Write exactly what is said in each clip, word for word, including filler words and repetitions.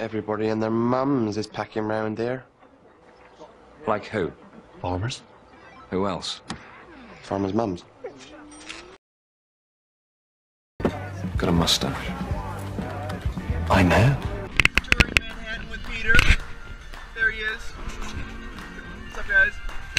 Everybody and their mums is packing round here. Like who? Farmers? Who else? Farmers' mums. Got a mustache. I know. Touring Manhattan with Peter. There he is. What's up, guys?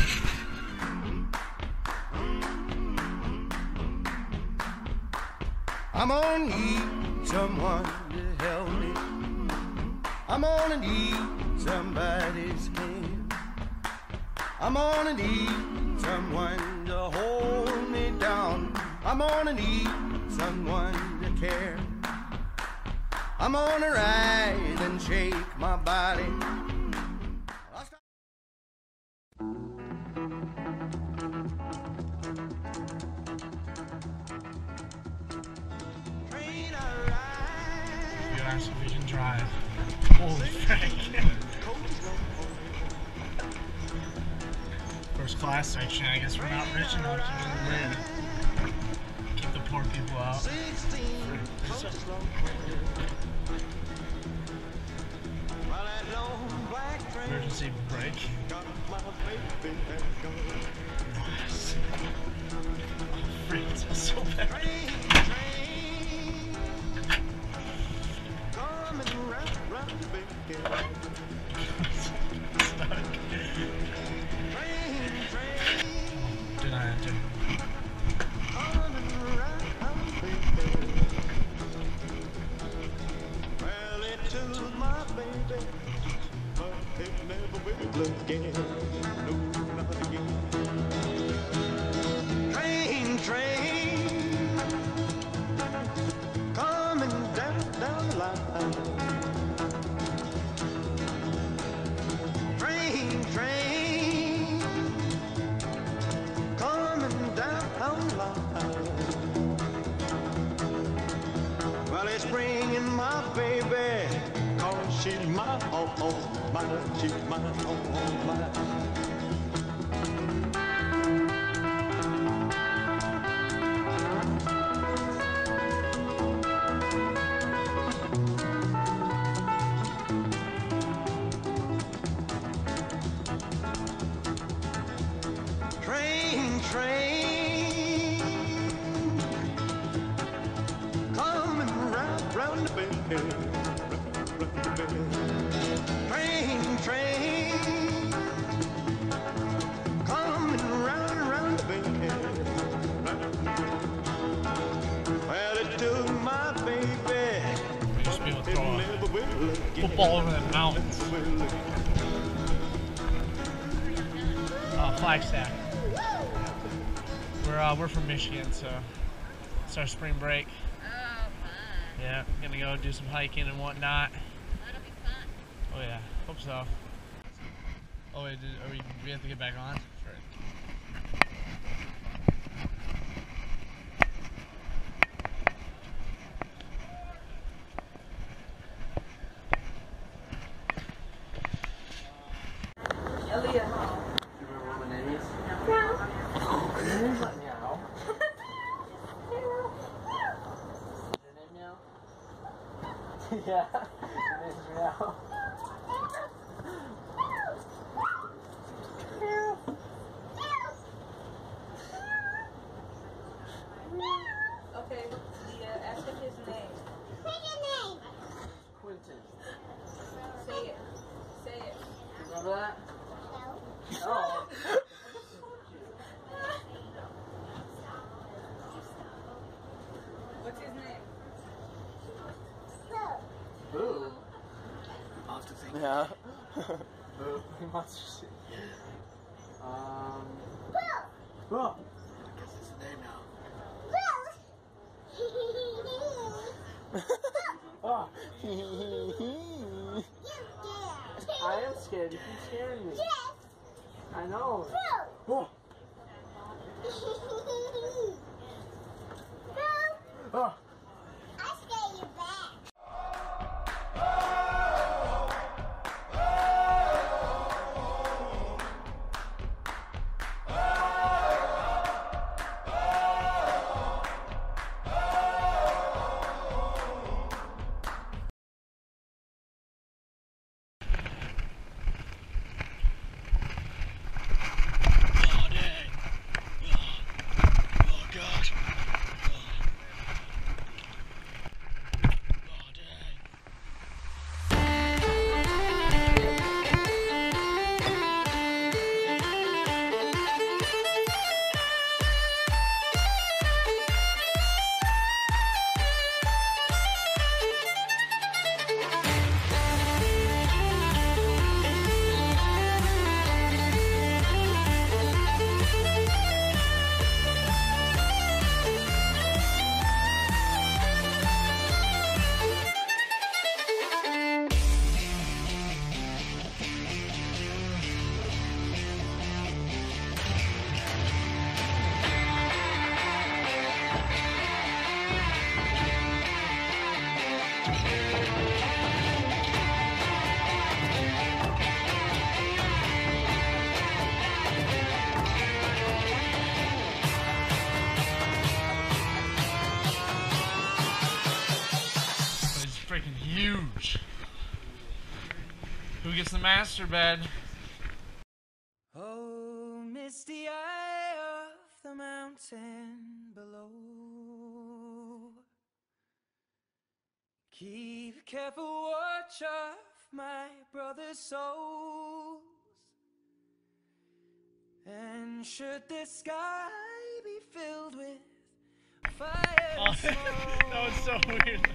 I'm gonna need someone to help me. I'm gonna need somebody's hand. I'm gonna need someone to hold me down. I'm gonna need someone to care. I'm gonna rise and shake my body. Vision Drive. Holy frick. First class section. I guess we're not rich enough to really keep the poor people out. Emergency brake. Nice. Oh, frick, it smells so bad. Did I enter? Well, it took my baby, but it never will again. No, not again. Train, train, coming down, down the line. Train, train, coming down the line. Well, it's bringing my baby, cause she's mine, oh, oh, mine, she's mine, oh, oh, mine. Train, train, coming round, round the bend, round the bend. Train, train, coming round, round the bend. Well, it took my baby, We used to be able to it throw never will a again. football over the mountains. Uh, Flagstaff. We're uh, we're from Michigan, so it's our spring break. Oh, fun. Yeah, gonna go do some hiking and whatnot. That'll be fun. Oh yeah, hope so. Oh wait, did, are we, we have to get back on? Elliot. Yeah, it is real. Okay, Leah, ask him his name. Quentin. Say it. Say it. Remember that? No. What's his name? Boo. I'll have to think. Yeah. Boo. He wants to see. Um. Boo. I guess it's the name now. Oh. I am scared. You keep scaring me. I know. Oh. Oh. Who gets the master bed? Oh, misty eye of the mountain below, keep careful watch of my brother's souls. And should the sky be filled with fire, Oh, that was so weird.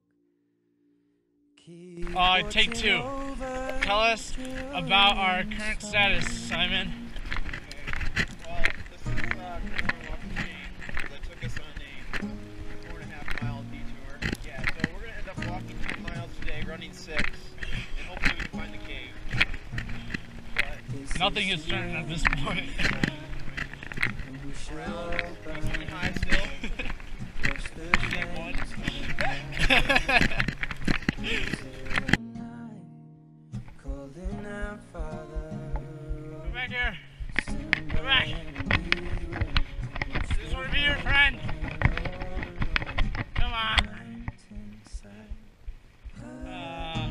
Uh, take two. Tell us about our current status, Simon. Well, this is uh, currently walking chain that took us on a four and a half mile detour. Yeah, so we're gonna end up walking ten miles today, running six, and hopefully we can find the cave. But Nothing is certain at this point. around pretty high still. Game one. Calling out, Father. Come back here. Come back. I just want to be your friend. Come on. Uh,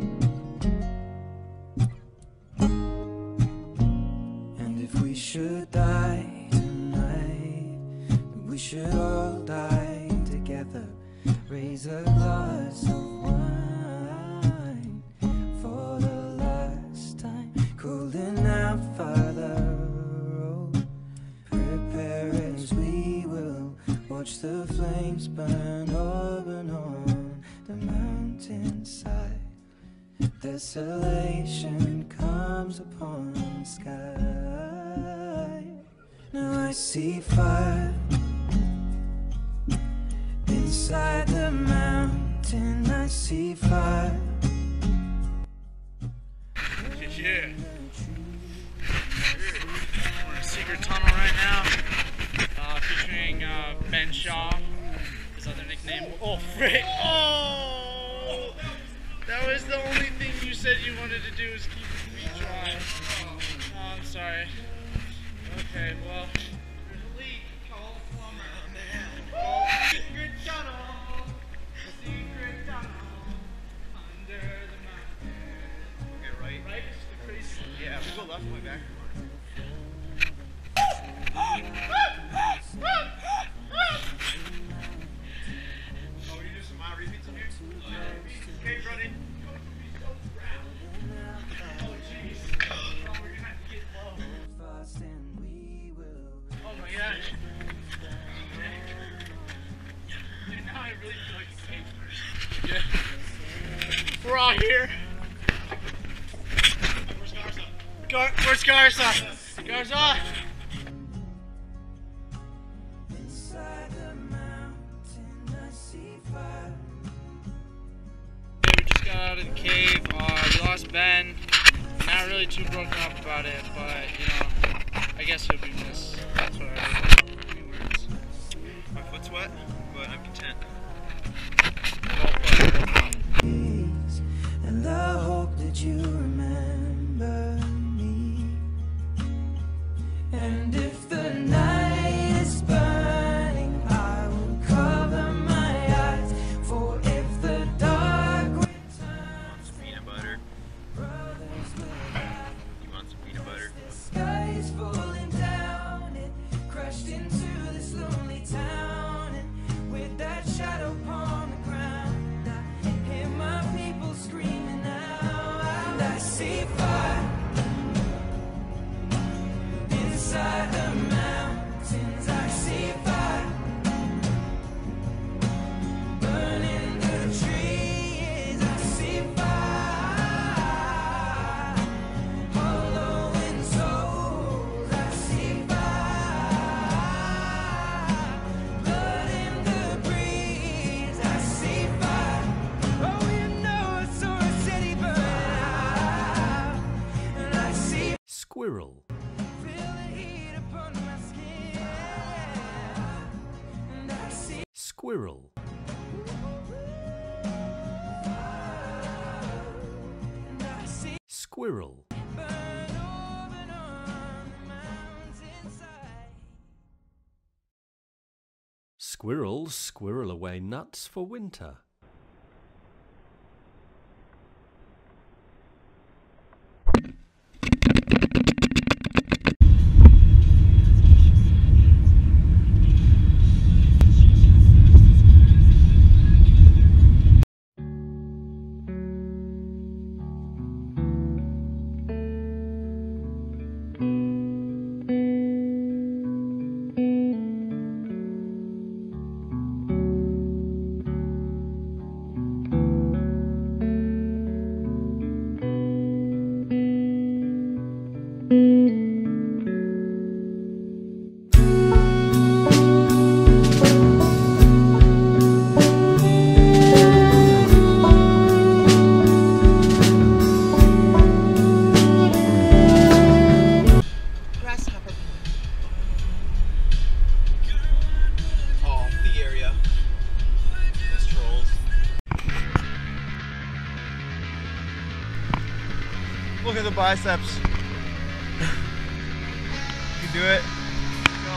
And if we should die tonight, we should all die together. Raise a glass of wine for the last time. Calling out, Father, oh, prepare as we will watch the flames burn open on the mountainside. Desolation comes upon the sky. Now I see fire inside the mountain. I see fire. yeah. We're in a secret tunnel right now, uh, featuring uh, Ben Shaw, his other nickname. Oh, frick! Oh! That was the only thing you said you wanted to do was keep your feet dry. Oh, I'm sorry. Okay, well, there's a leak. Call the plumber. Call the secret tunnel. The secret tunnel under the mountain. Okay, right. Right? It's the crazy. Yeah, if we go left, way back. Oh, you do some mild repeats in here? Cave running. Oh, jeez. Oh, we're gonna have to get low. Fast and we will. Oh my gosh. Dude, now I really feel like a cave person. Yeah. We're all here. Where's Garza? Gar where's Garza? Garza! Inside the mountain, I see fire. Yeah, we just got out of the cave. Uh, we lost Ben. Not really too broken up about it, but you know, I guess he'll be missed. That's what I heard. Any words? My foot's wet, but I'm content. And I hope that you remember me. And if the night is burning, I will cover my eyes. For if the dark returns, Peanut butter. brothers will die. You want some peanut butter? The sky is falling down, it crashed into this lonely town. And with that shadow upon the ground, I hear my people screaming out. And I see fire inside the mountains. I see fire burning the trees. I see fire hollowing souls. I see fire blood in the breeze. I see fire. Oh, you know I saw a city burn out. And I see Squirrel. feel the heat upon my skin. And I see Squirrel. and I see Squirrel. burn open on the mountainside. Squirrels squirrel away nuts for winter. biceps. You can do it. Go.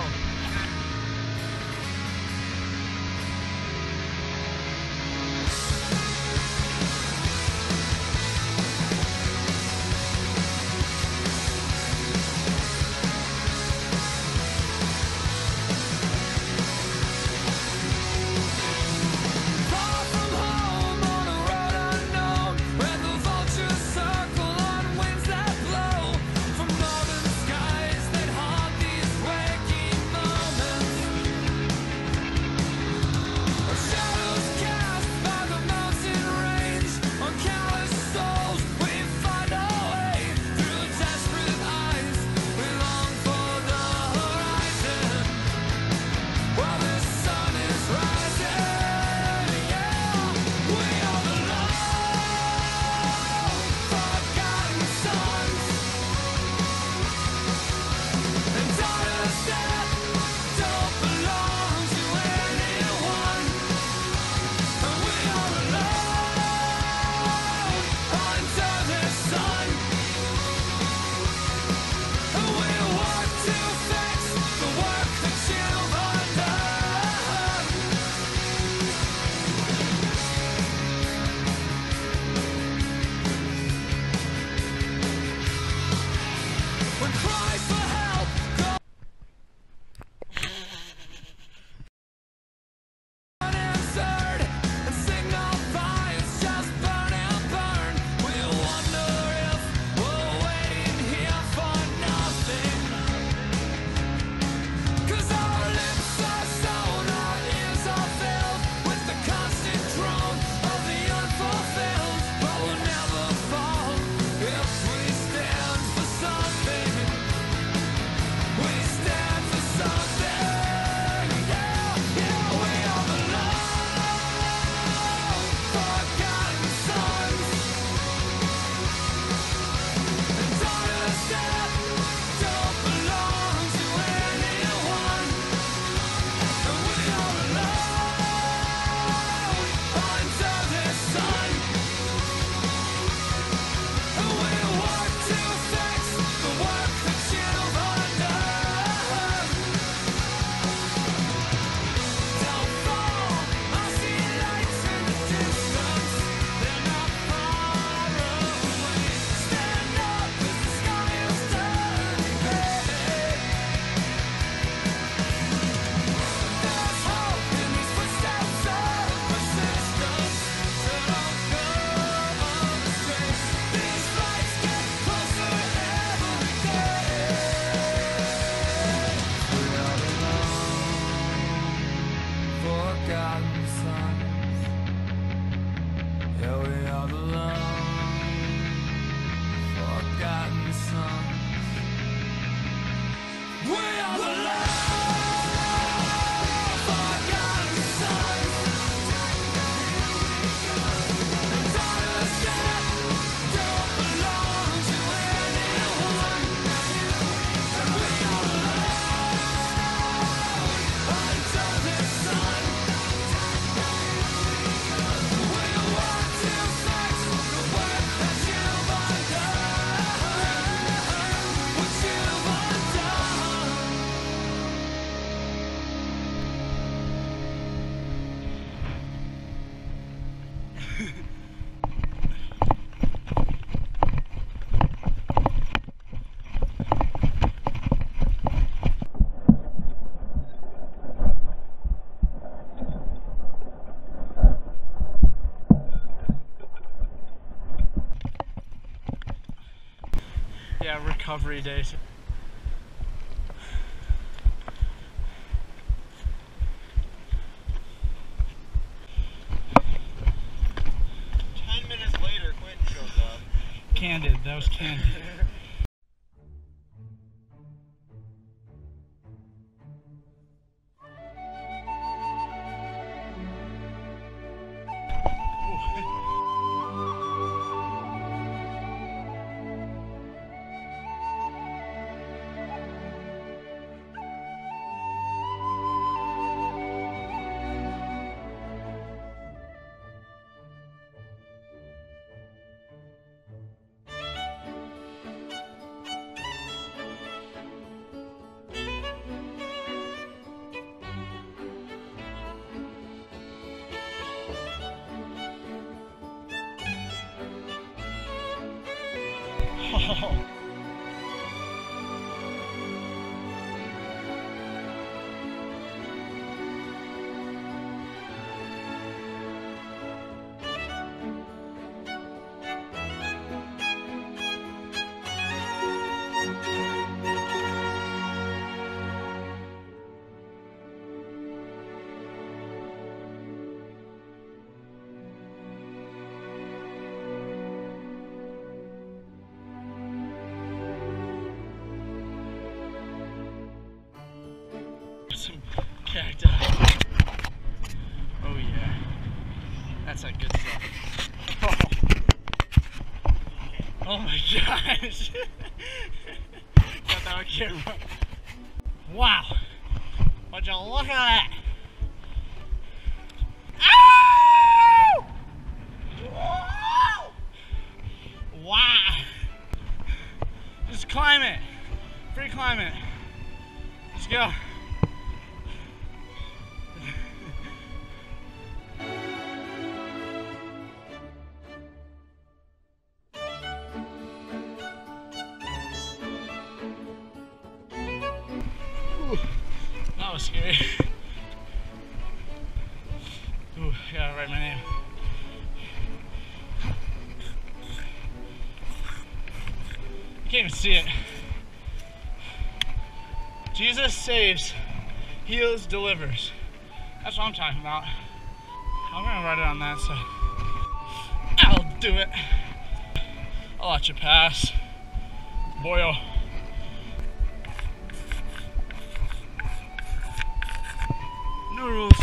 Yeah, recovery days. Ten minutes later, Quentin shows up. Candid, that was candid. Oh. Some cacti. Oh yeah, that's that good stuff. Oh, oh my gosh! Got that on camera. Wow! Would you look at that? Ow! Wow! Just climb it. Free climb it. Let's go. That was scary. Ooh, gotta write my name. You can't even see it. Jesus saves, heals, delivers. That's what I'm talking about. I'm gonna write it on that side. I'll do it. I'll let you pass. Boyo. No rules.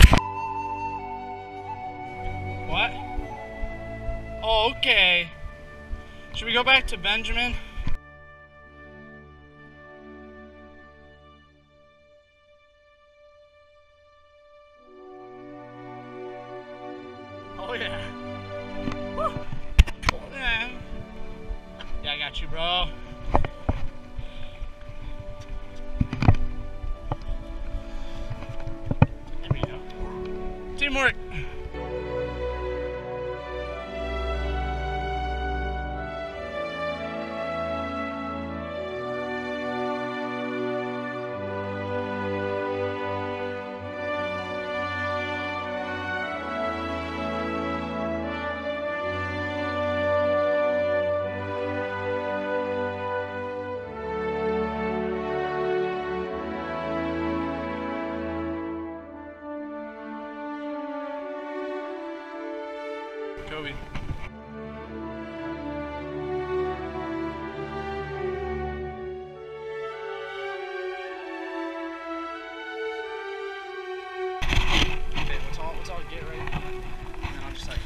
What? Oh, okay. Should we go back to Benjamin? Oh yeah. Woo. Yeah. Yeah, I got you, bro. There we go. Teamwork. Kobe. Okay, let's all let's all get right now. And then I'll just like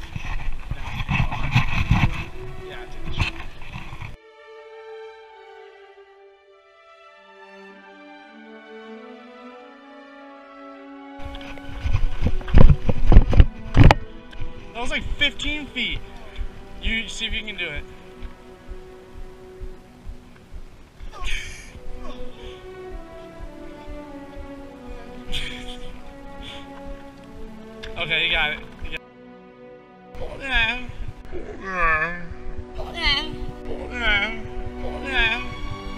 yeah, I take the shot. That was like fifteen feet. You see if you can do it. Okay, you got it. You got it. Yeah. Yeah. Yeah. Yeah. Yeah.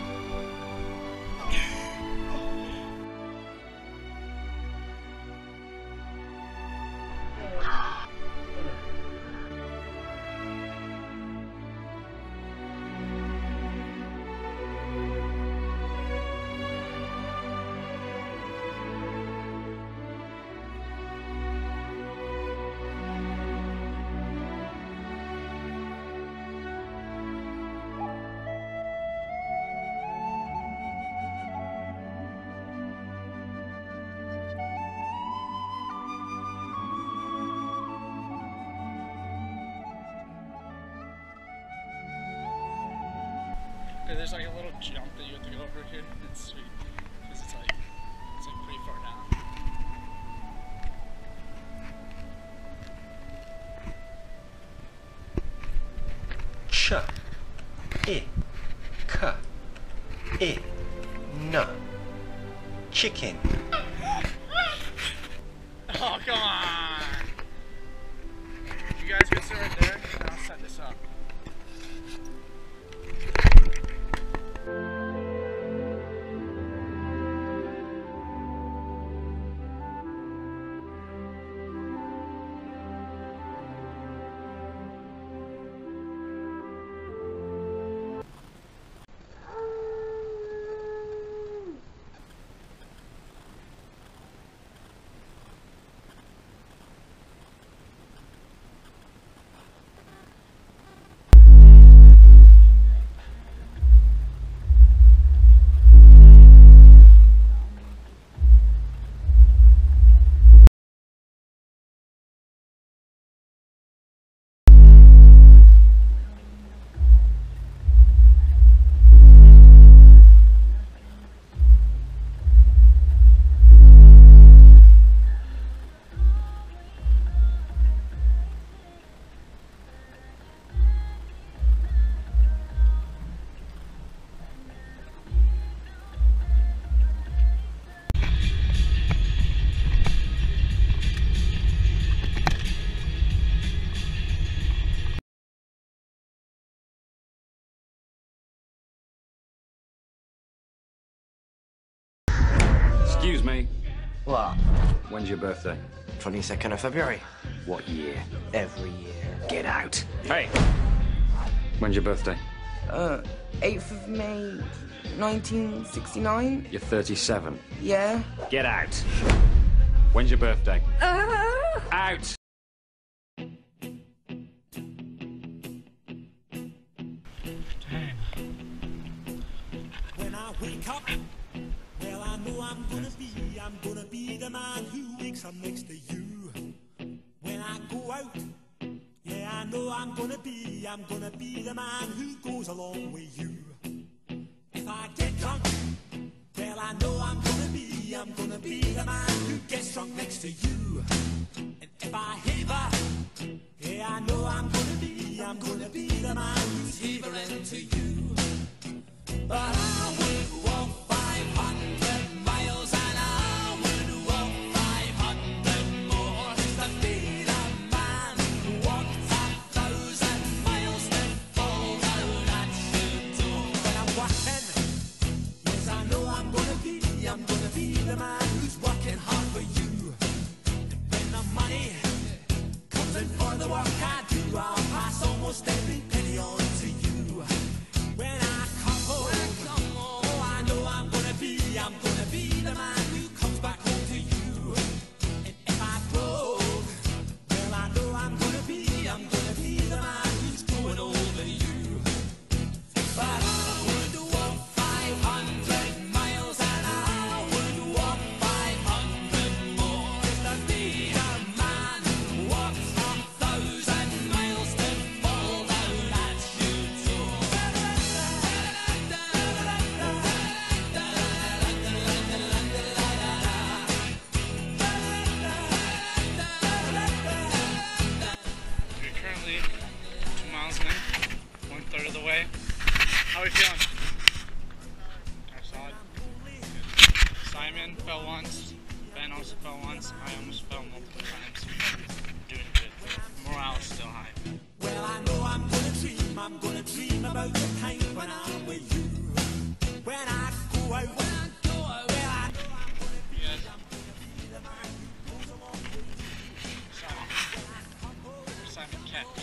There's like a little jump that you have to go over here. It's sweet. Because it's like, it's like pretty far down. Ch. I. K. I. N. Chicken. Oh, come on! You guys can sit right there, and I'll set this up. Excuse me. What? When's your birthday? twenty-second of February. What year? Every year. Get out. Hey! When's your birthday? Uh, eighth of May, nineteen sixty-nine? You're thirty-seven. Yeah. Get out. When's your birthday? Uh... Out! When I wake up, well, I know I'm gonna be, I'm gonna be the man who wakes up next to you. When I go out, yeah, I know I'm gonna be, I'm gonna be the man who goes along with you. If I get drunk, well, I know I'm gonna be, I'm gonna be the man who gets drunk next to you. And if I haver, yeah, I know I'm gonna be, I'm gonna be the man who's havering to you. But I would walk five hundred miles and I would walk five hundred more just to be the man who walked a thousand miles to fall down at your door. When I'm working, yes, I know I'm gonna be, I'm gonna be the man who's working hard for you. And when the money comes in for the work I do, I'll pass almost every penny on to you. When I come home, I'm gonna be the man who comes back home to you. And if I broke, well, I know I'm gonna be, I'm gonna be the man who's going over you. But I would walk five hundred miles and I would walk five hundred more just to be the man who walks a thousand miles to fall down at your door. How are we feeling? Our solid. Simon fell once. Ben also fell once. I almost fell multiple times. Doing good. Morale is still high. Well, I know I'm gonna dream. I'm gonna dream about the time when I'm with you. When I go out, when I go out, well, I know I'm gonna be, yes. I'm gonna be the man who goes along with you. Simon. Simon Catch.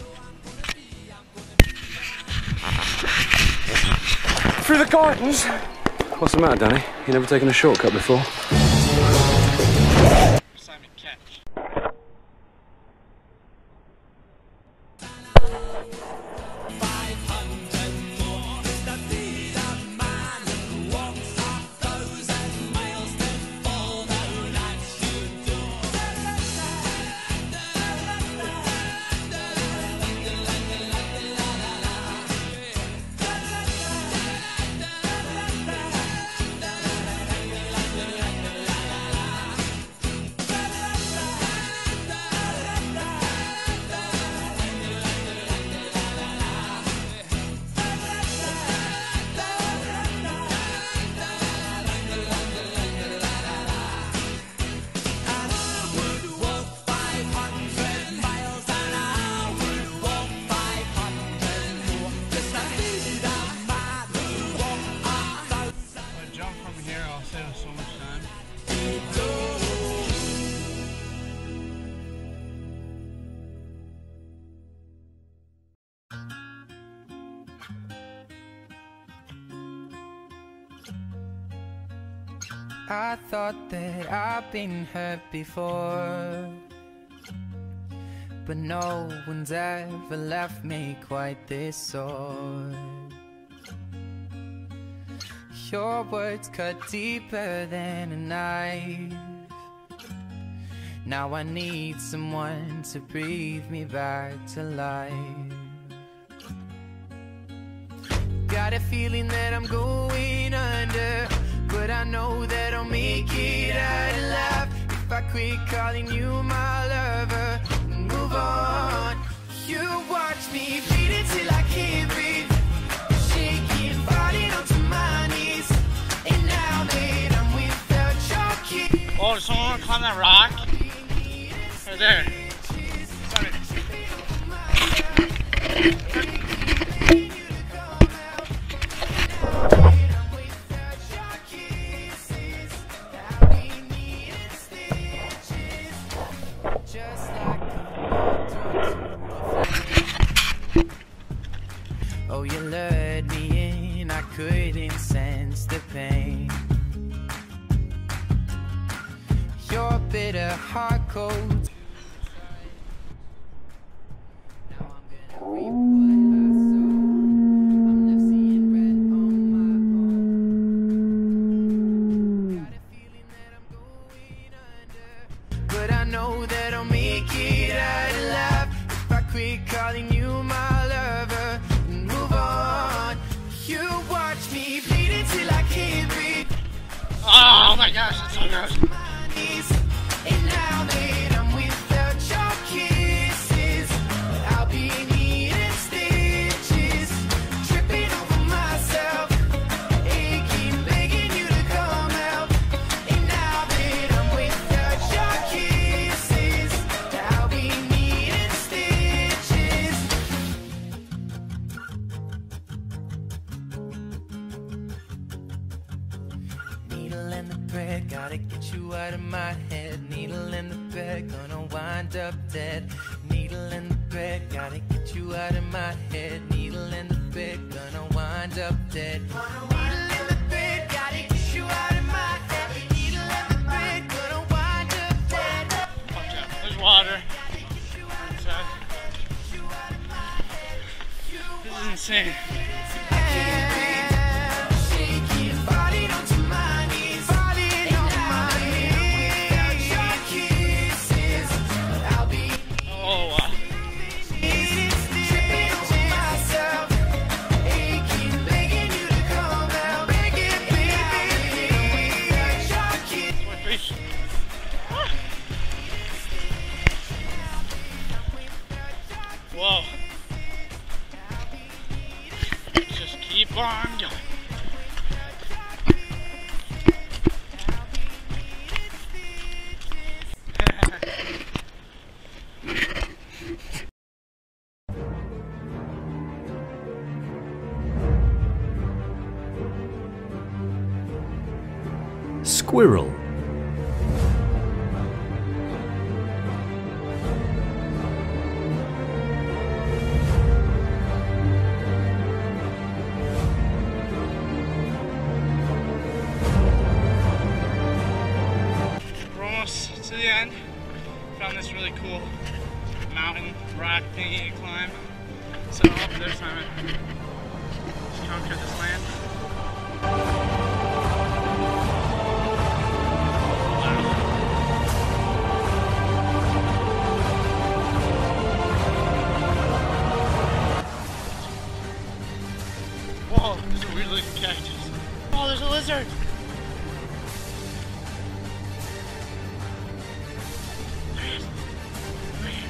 Through the gardens? What's the matter, Danny? You never taken a shortcut before? Simon Catch. I thought that I've been hurt before, but no one's ever left me quite this sore. Your words cut deeper than a knife. Now I need someone to breathe me back to life. Got a feeling that I'm going under, but I know that I'll make it out alive if I quit calling you my lover and move on. You watch me bleed until I can't breathe, shaking, falling onto my knees. And now that I'm without your kiss, oh, does someone want to climb that rock? Right there. Sorry. a heart cold. But I know that I'll make it out alive if I quit calling you my lover and move on. You watch me bleed until I can't breathe. Oh my gosh, that's so gross. And now that I'm without your kisses, I'll be needing stitches, tripping over myself, aching, begging you to come out. And now that I'm without your kisses, I'll be needing stitches. Needle and the thread, gotta get you out of my head. Needle and the thread, gonna wind up dead. Needle and the thread, gotta get you out of my head. Needle and the thread, gonna wind up dead. Needle and the thread, gotta get you out of my head. Needle and the thread, gonna wind up dead. Watch out, there's water. Inside. This is insane. Oh, wow. Whoa. Just keep on going. Squirrel. We're almost to the end. Found this really cool mountain rock thingy to climb. So up there's Simon. Let's conquer this land. Whoa, there's a weird looking cactus. Oh, there's a lizard! There he is. Over here.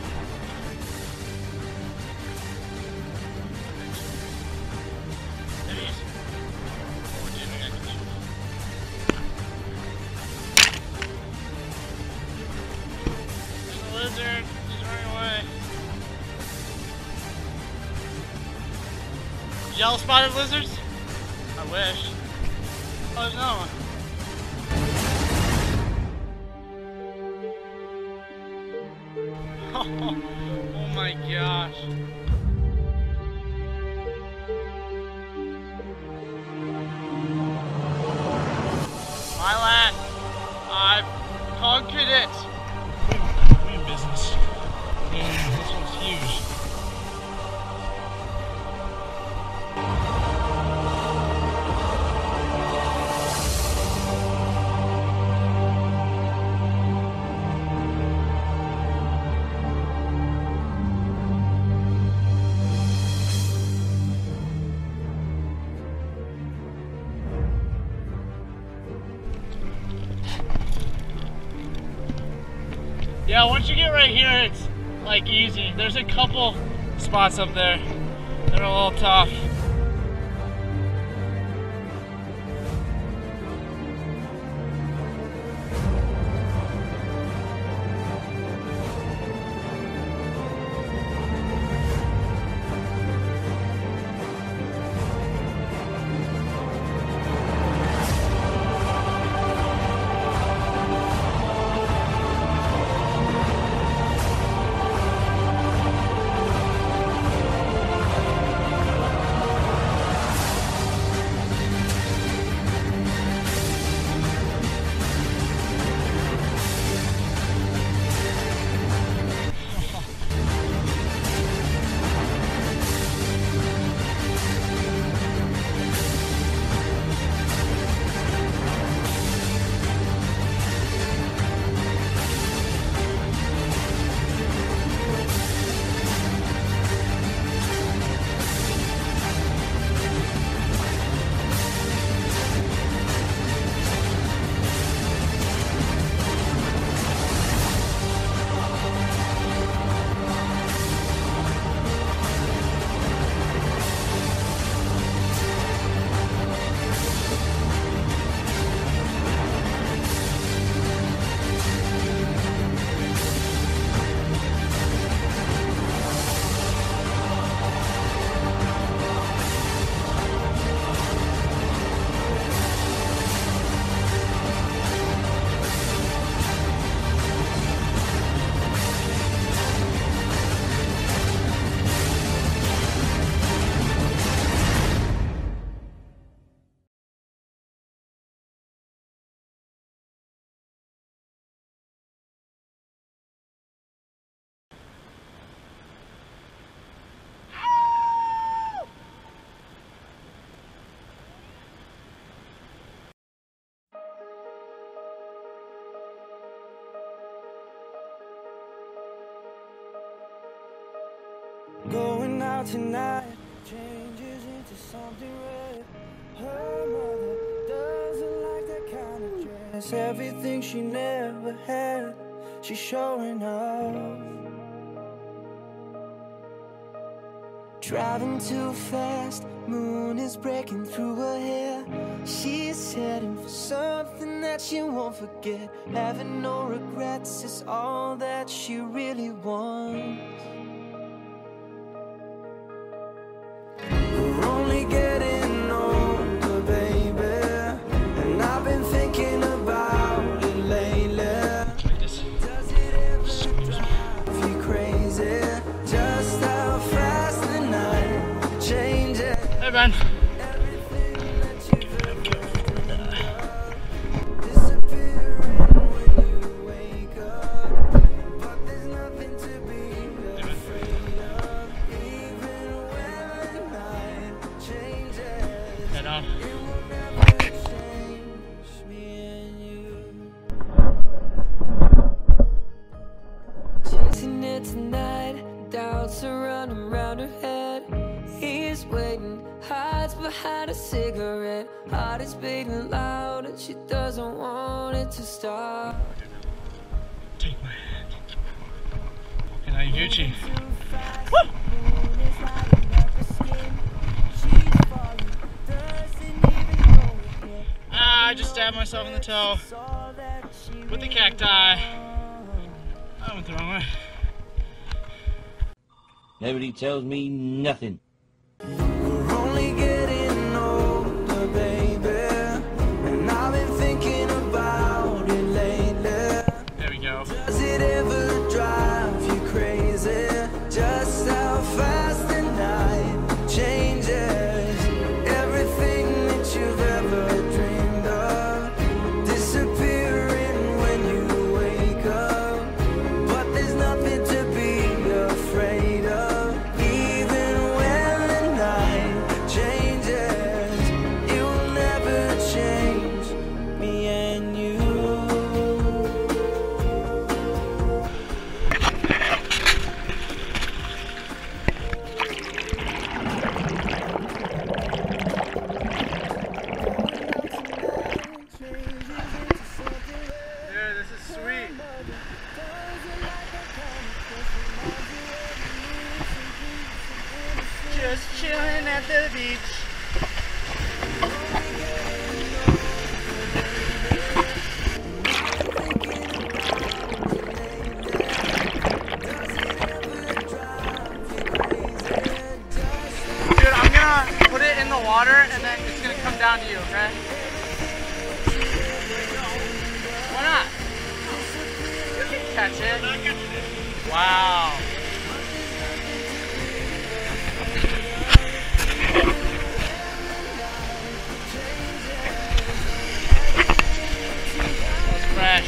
There he is. Oh, dude, I gotta get you. There's a lizard. He's running away. Yellow spotted lizards? I wish. Oh, there's another one. Oh, oh my gosh. My land. I've conquered it. We in business. And this one's huge. Yeah, once you get right here, it's like easy. There's a couple spots up there that are a little tough. Going out tonight changes into something red. Her mother doesn't like that kind of dress. Everything she never had, she's showing off. Driving too fast, moon is breaking through her hair. She's heading for something that she won't forget. Having no regrets is all that she really wants. We're only getting older, baby, and I've been thinking about it lately. Does it ever drive you crazy? Just how fast the night changes. Hey, Ben. Head on. Chasing it tonight, doubts are running around her head. He's waiting, hides behind a cigarette. Heart is beating loud and she doesn't want it to stop. Take my hand. Walking out Gucci. Woo! Ah, I just stabbed myself in the toe with the cacti. I went the wrong way. Nobody tells me nothing. We're only getting older, baby, and I've been thinking about it lately. There we go. Does it ever drive you crazy? Just how fast the night changes. Everything that you've ever dreamed of disappearing when you wake up. But there's nothing to be afraid of. Even when the night changes, it will never change me and you. Dude, this is sweet. Just chilling at the beach. Dude, I'm gonna put it in the water and then it's gonna come down to you, okay? Why not? You can catch it. Wow. That's fresh.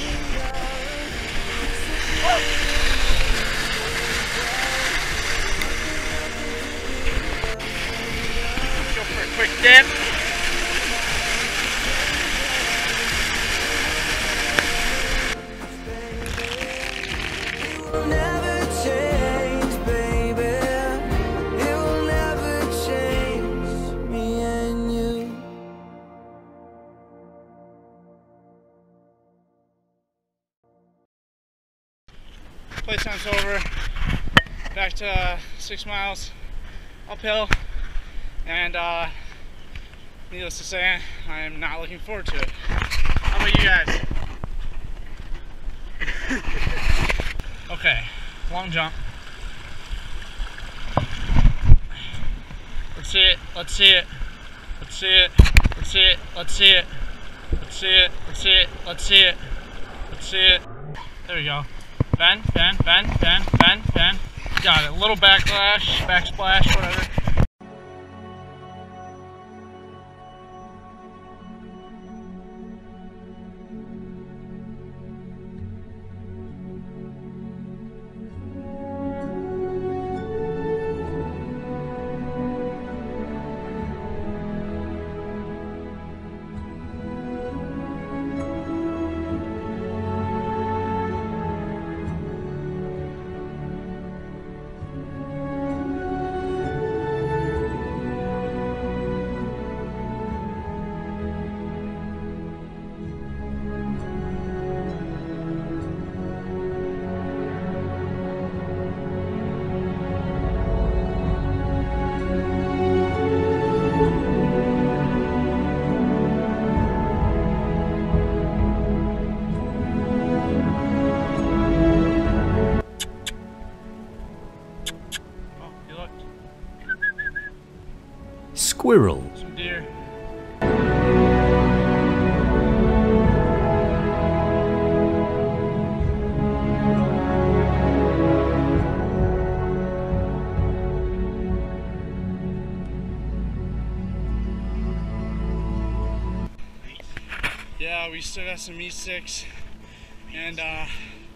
Go for a quick dip. It will never change, baby. It will never change me and you. Playtime's over. Back to uh, six miles uphill, and uh, needless to say, I am not looking forward to it. How about you guys? Okay, long jump. Let's see it. Let's see it. Let's see it. Let's see it. Let's see it. Let's see it. Let's see it. Let's see it. Let's see it. There we go. Bend, bend, bend, bend, bend, bend. Got it. A little backlash, backsplash, whatever. Squirrel. Some deer. Yeah, we still got some meat sticks, and uh,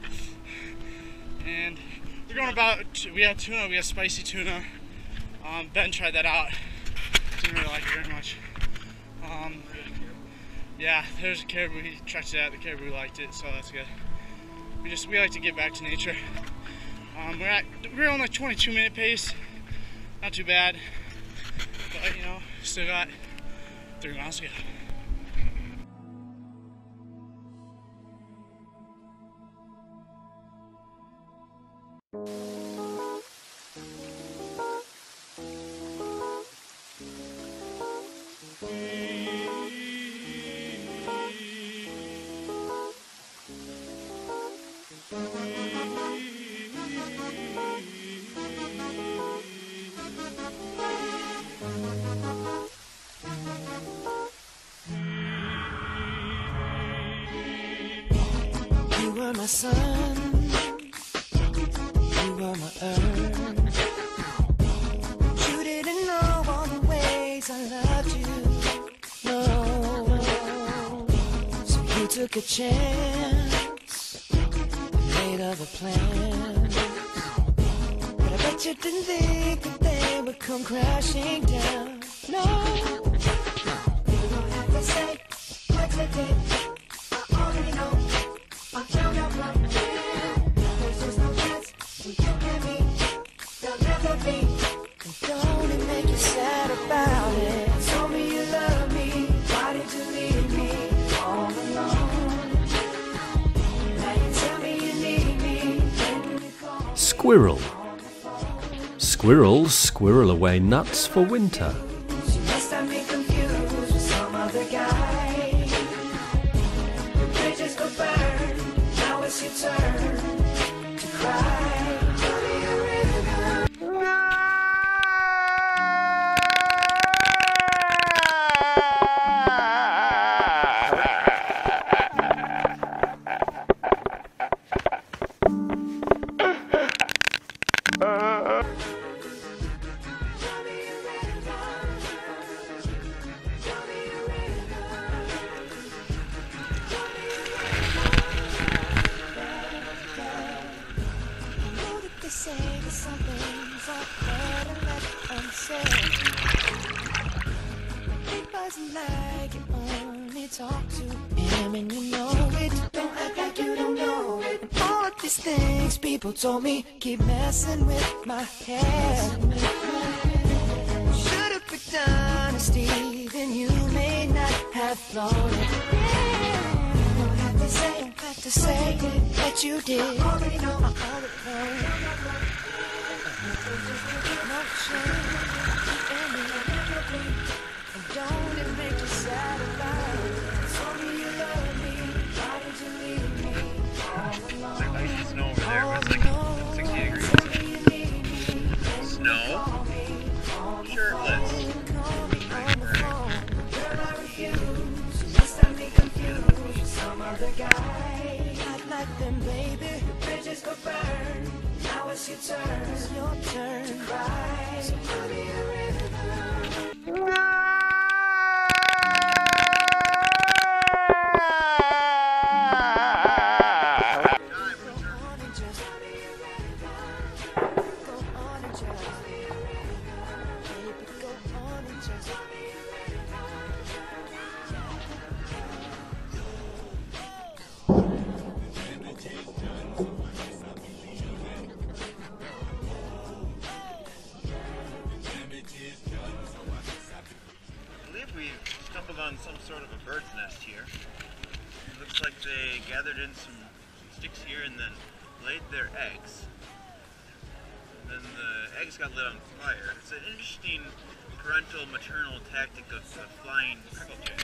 and we're going about. We have tuna. We have spicy tuna. Um, Ben tried that out. Didn't really like it very much. Um, yeah, there's a caribou. He tried it out. The caribou liked it, so that's good. We just we like to get back to nature. Um, we're at we're on like twenty-two minute pace. Not too bad, but you know, still got three miles to go. You were my sun, you were my earth. You didn't know all the ways I loved you, no. So you took a chance, made other plans. But I bet you didn't think that they would come crashing down, no. You don't have to say what you did, I already know. I found out right now. There's just no chance we you and me. There'll never be. And don't it make you sad about it? Told me you love me. Why did you leave me all alone? Now you tell me you need me. When you call Squirrel. Squirrels squirrel away nuts for winter. she must have me confused with some other guy. The bridges go burn. Now it's your turn to cry. Tell me a river. Say that some things are better left unsaid. It wasn't like you only talk to him and you know it. Don't act like you don't know it. And all of these things people told me keep messing with my head. Should've picked honesty, then you may not have thought it. Don't have to say, don't have to say that you did. I already know, I already know. No shame in me. And don't it make you sad about it? Told me you love me. Why did you leave me all alone? There's actually snow over there, but it's like sixty degrees. Snow? Shirtless. Girl, I refuse. You must have me confused with some other guy. Not like them, baby. The bridges go burn. Now it's your turn, it's your turn to cry. So tell me a river. On some sort of a bird's nest here. It looks like they gathered in some sticks here and then laid their eggs. And then the eggs got lit on fire. It's an interesting parental maternal tactic of the flying prickle jay.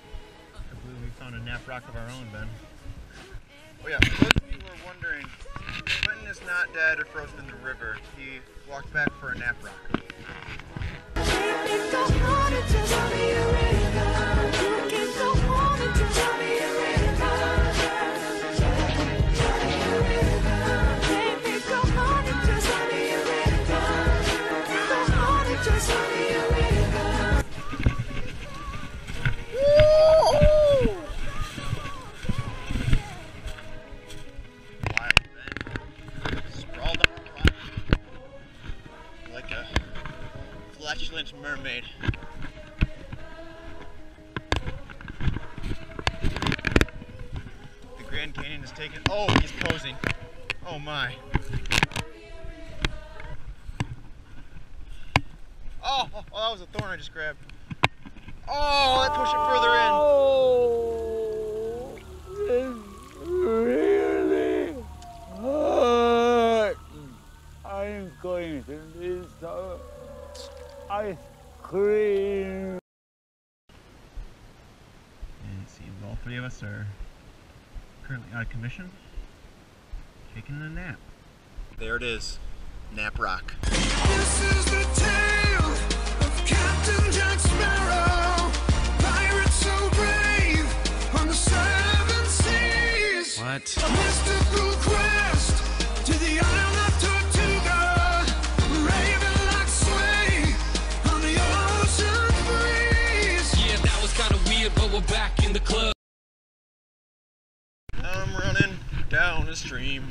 I believe we found a nap rock of our own, Ben. Oh yeah, for those of you who are wondering Quentin is not dead or frozen in the river. He walked back for a nap rock. Flatulent mermaid. The Grand Canyon is taken. Oh, he's posing. Oh my. Oh, oh, oh, that was a thorn I just grabbed. Oh, that pushed it further in. Oh, this really hurt. I'm going to miss the ice cream. And it seems all three of us are currently out of commission, taking a nap. There it is, Nap Rock. This is the tale of Captain Jack Sparrow, pirate so brave on the seven seas. What? A mystical quest to the island of Tortuga, raving like sway on the ocean breeze. Yeah, that was kinda weird, but we're back in the club. I'm running down the stream.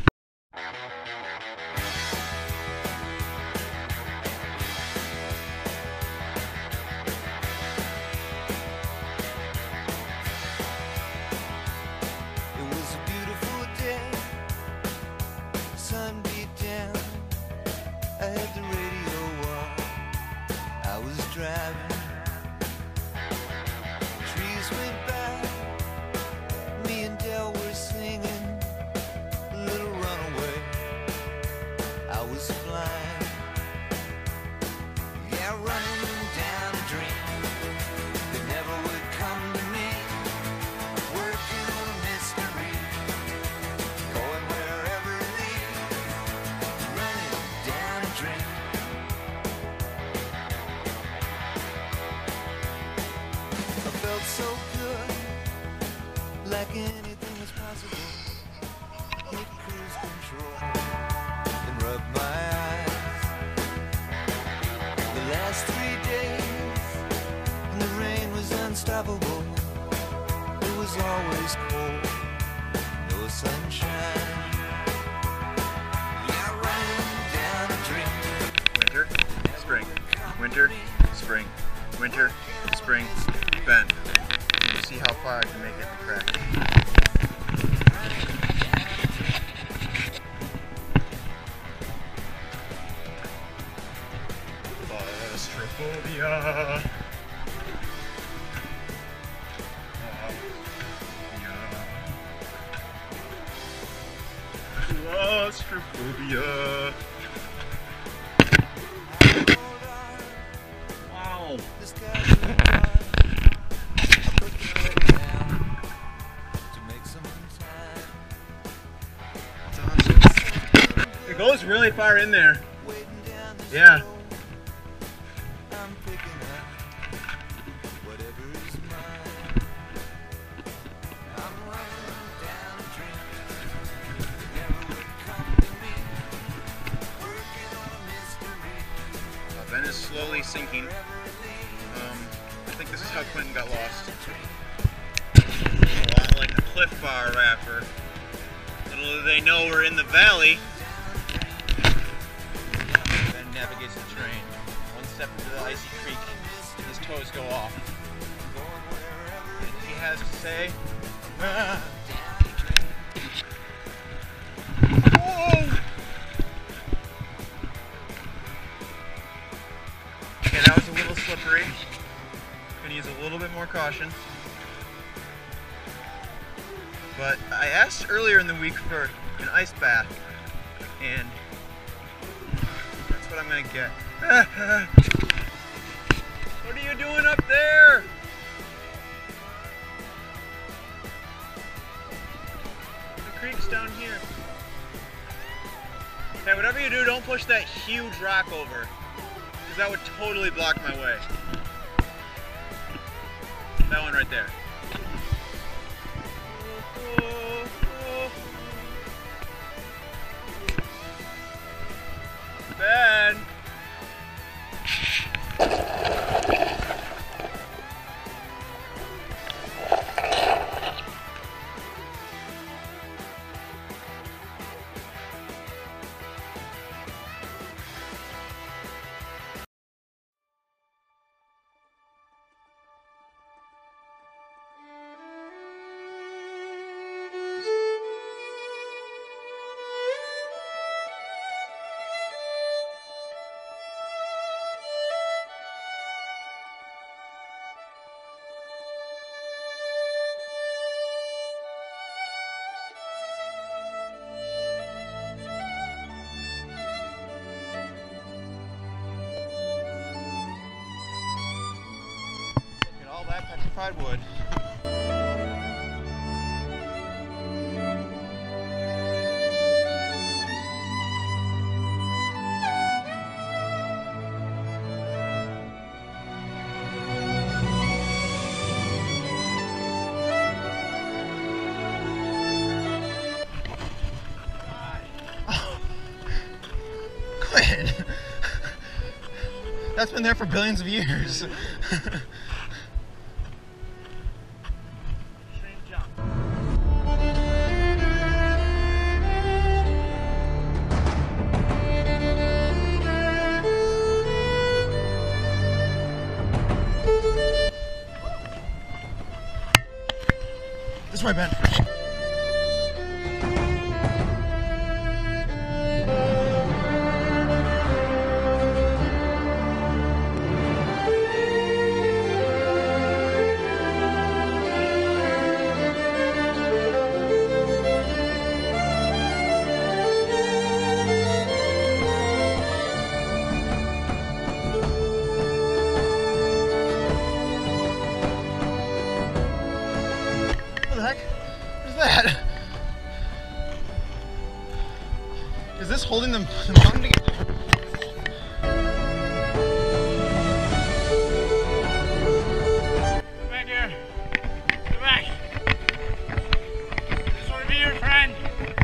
It was a beautiful day, sun beat down, I had the radio on, I was driving, trees went by, me and Del were singing, Little Runaway, I was flying, yeah, running down a dream that never would come to me, working on a mystery, going wherever it leads, running down a dream. I felt so good, like anything was possible. Hit cruise control and rub my eyes. The last three days, and the rain was unstoppable. It was always cold, no sunshine. Yeah, running down a dream. Winter, spring, winter, spring, winter, spring, bend. We'll see how far I can make it in the crack. Claustrophobia. Claustrophobia. Wow. It goes really far in there. Yeah. Uh, Ben is slowly sinking. Um, I think this is how Quentin got lost. A lot like the Cliff Bar rapper. Little do they know we're in the valley. Ben navigates the train. One step into the icy creek, and his toes go off. And he has to say, ah. Whoa! Okay, that was a little slippery. Gonna use a little bit more caution. But I asked earlier in the week for an ice bath, and that's what I'm gonna get. What are you doing up there? The creek's down here. Hey, whatever you do, don't push that huge rock over, because that would totally block my way. That one right there. Ben! All that petrified wood. Oh. Quit! That's been there for billions of years. This way, Ben. What the heck? What is that? Is this holding the, the mountain together? Come back here. Come back. I just want to be your friend.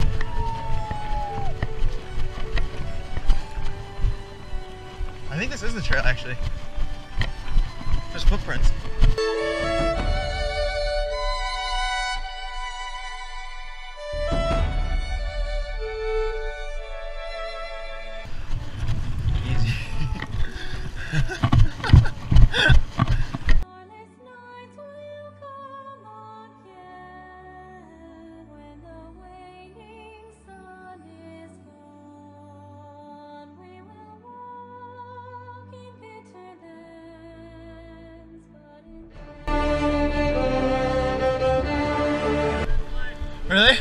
I think this is the trail, actually. There's footprints. Easy. Really?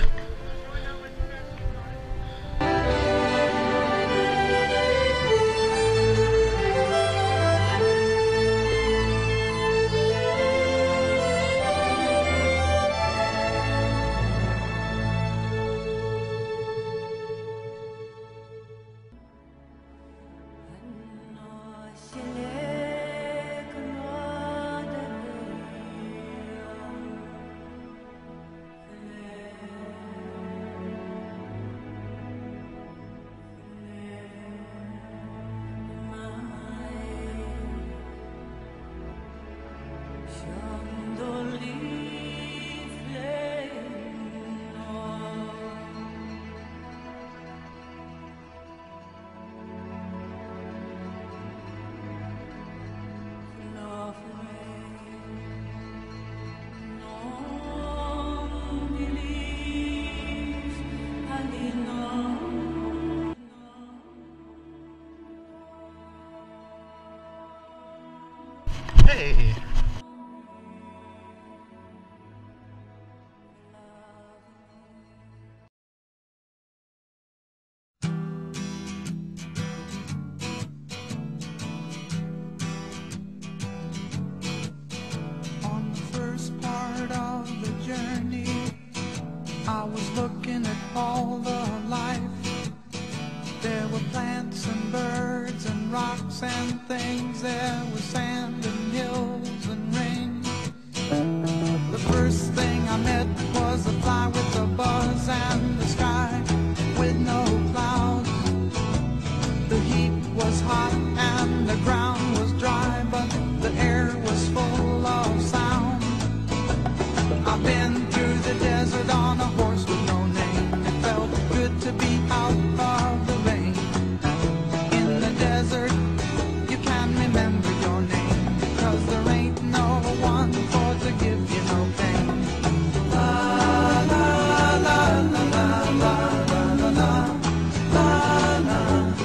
Hey! On the first part of the journey, I was looking at all the life there plants and birds and rocks and things. There was sand and hills and rain. The first thing I met was a fly with a buzz and the sky with no clouds. The heat was hot and the ground was dry, but the air was full of sound. I've been through the desert on a horse with no name. It felt good to be out of the rain. In the desert, you can remember your name, because there ain't no one for to give you no pain. La la la la la la la la la la la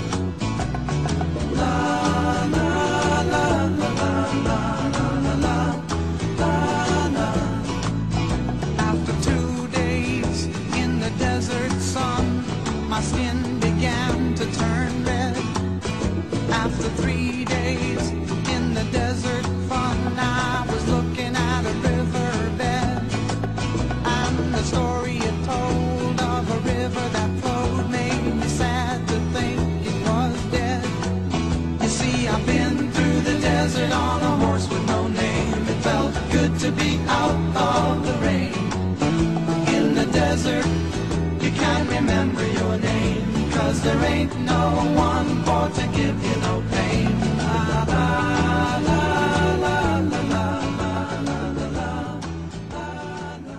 la la la la la la. After two days in the desert sun, my skin began to turn red. After three days in the desert fun, I was looking at a riverbed, and the story it told of a river that flowed made me sad to think it was dead. You see, I've been through the desert on a horse with no name. It felt good to be out of the rain. In the desert, you can't remember your name, 'cause there ain't no one for to give you no pain. La la la la la la la la la la.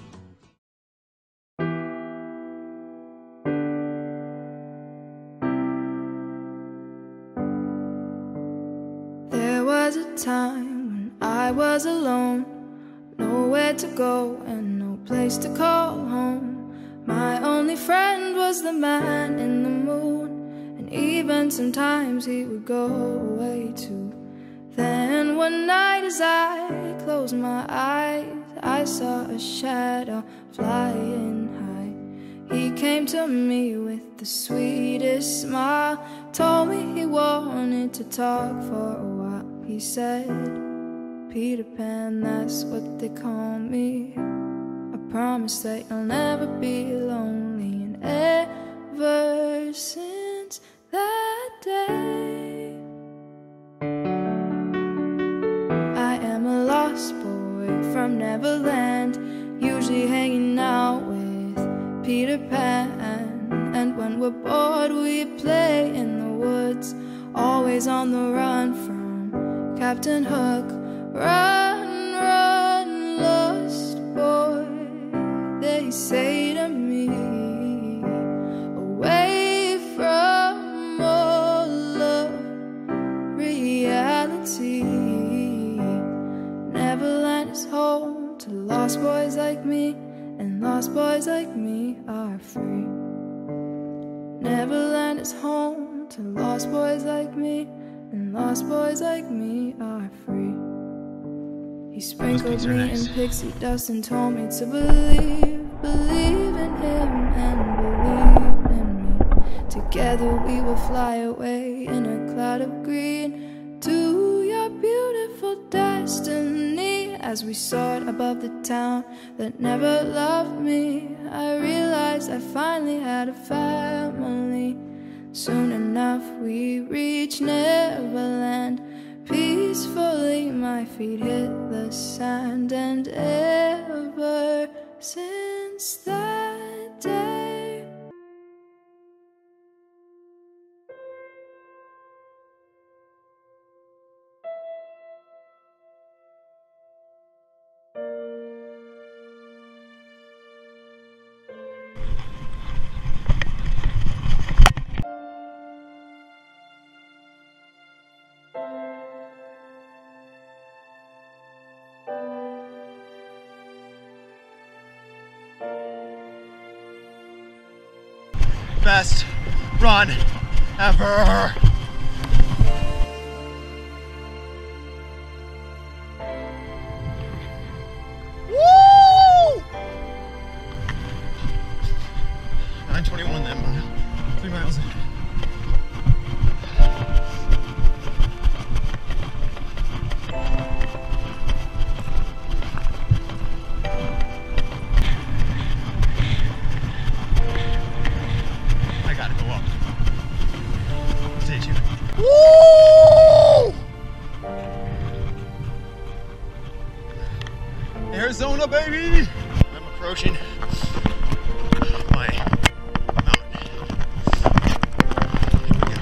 There was a time when I was alone, nowhere to go and no place to call home. My only friend was the man in the moon, and even sometimes he would go away too. Then one night as I closed my eyes, I saw a shadow flying high. He came to me with the sweetest smile, told me he wanted to talk for a while. He said, Peter Pan, that's what they call me. I promise that you'll never be lonely. And ever since that day, I am a lost boy from Neverland, usually hanging out with Peter Pan. And when we're bored, we play in the woods, always on the run from Captain Hook. Run, run, lost boy, they say to me, away from all of reality. Neverland is home to lost boys like me, and lost boys like me are free. Neverland is home to lost boys like me, and lost boys like me are free. He sprinkled me in pixie dust and told me to believe, believe in him and believe in me. Together we will fly away in a cloud of green to your beautiful destiny. As we soared above the town that never loved me, I realized I finally had a family. Soon enough we reached Neverland. Peacefully my feet hit the sand, and ever since that day, best run ever. Woo! nine twenty-one that mile. Three miles in. I gotta go up. Arizona, baby! I'm approaching my mountain. Here we go.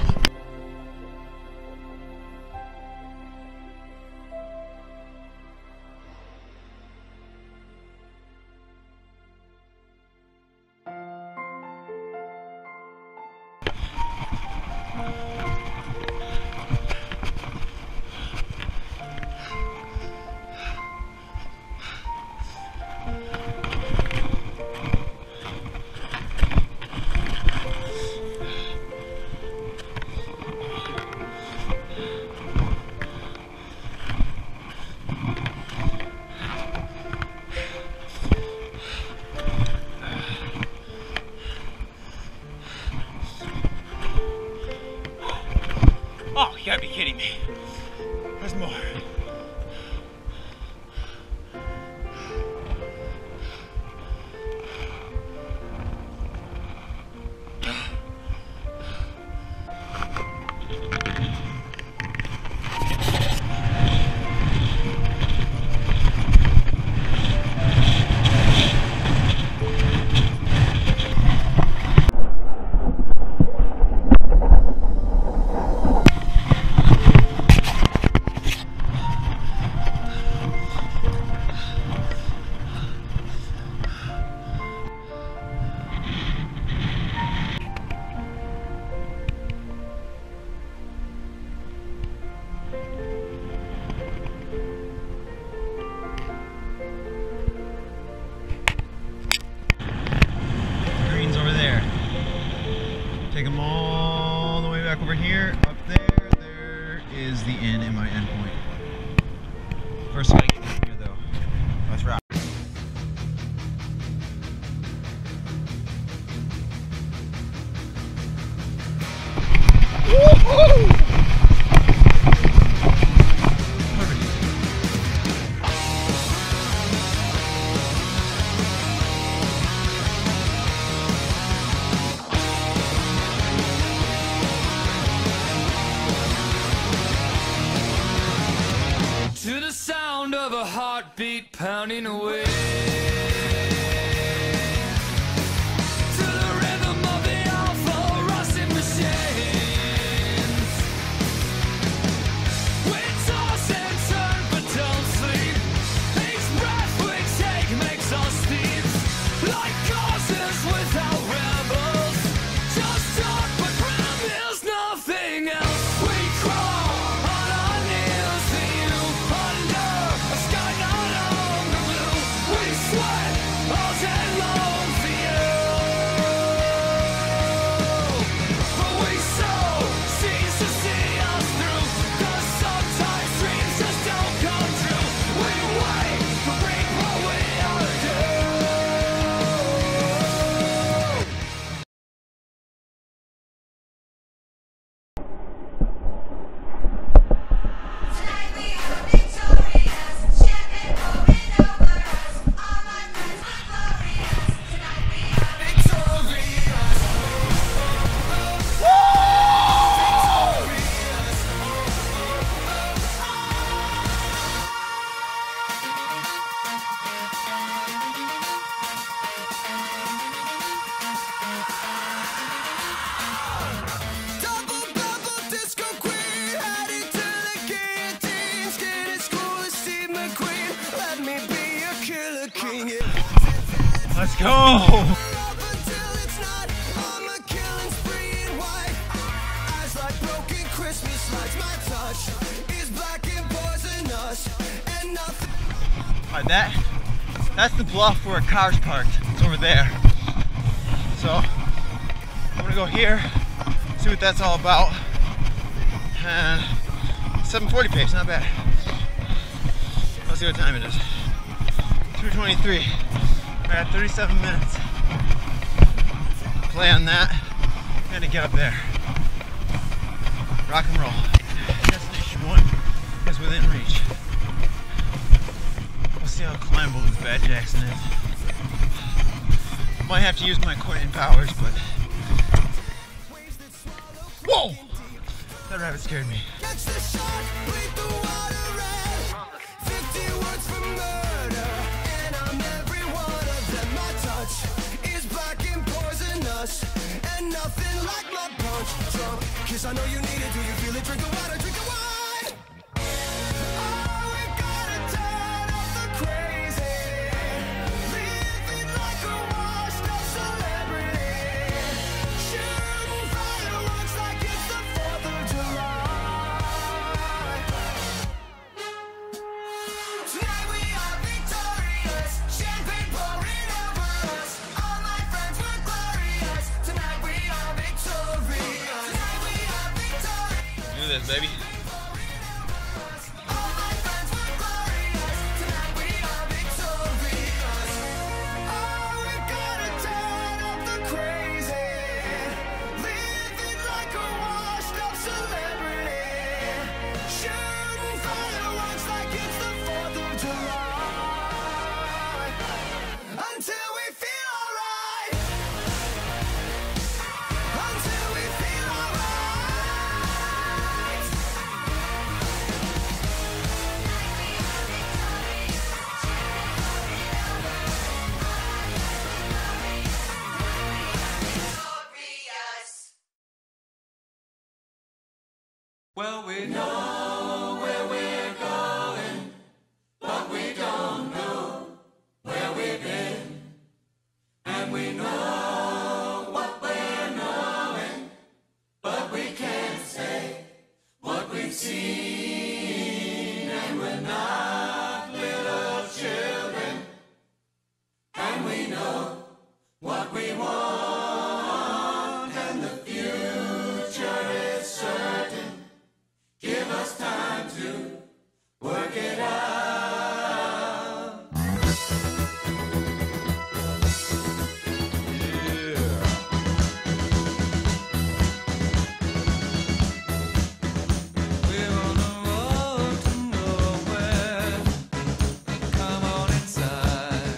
Oh, you gotta be kidding me. There's more. Take them all the way back over here. Up there, there is the end and my end point. First, I gotta get in here though. Let's rock. Woohoo! To the sound of a heartbeat pounding away. To the rhythm of the awful rusting machines. We toss and turn but don't sleep. Each breath we take makes us thieves. Like causes without rebels. Just talk but ground is nothing else. We crawl on our knees to you. Under a sky not on the blue, we sweat all day long for you. But we so cease to see us through, 'cause sometimes dreams just don't come true. We wait to break what we are due. Let's go! Alright, that, that's the bluff where a car's parked. It's over there. So, I'm gonna go here, see what that's all about. And seven forty pace, not bad. Let's see what time it is. two twenty-three. I got thirty-seven minutes. Play on that. And to get up there. Rock and roll. Destination one is within reach. We'll see how climbable this Bad Jackson is. Might have to use my Quentin powers, but. Whoa! That rabbit scared me. Catch the shot, bleed the water red. Fifty words for murder. punch drunk. Kiss, I know you need it. Do you feel it? Drink the water, drink the wine. Oh, we gotta turn up the crazy. Living like a washed up celebrity. Shooting fireworks like it's the fourth of July. Tonight we are victorious. Champagne pouring over us. All my friends were glorious. Tonight we are victorious. Tonight we are victorious. Do this, baby. All my friends were glorious. Tonight we are victorious. Oh, we gotta turn up the crazy. Living like a washed up celebrity. Shooting fireworks like it's the fourth of July. Until we feel alright. Until we feel alright. Well, we know where we're going, but we don't know where we've been. And we know what we're knowing, but we can't say what we've seen. And we're not little children, and we know what we want, and the future is certain. Give us time to work it out. We're on the road to nowhere. Come on inside.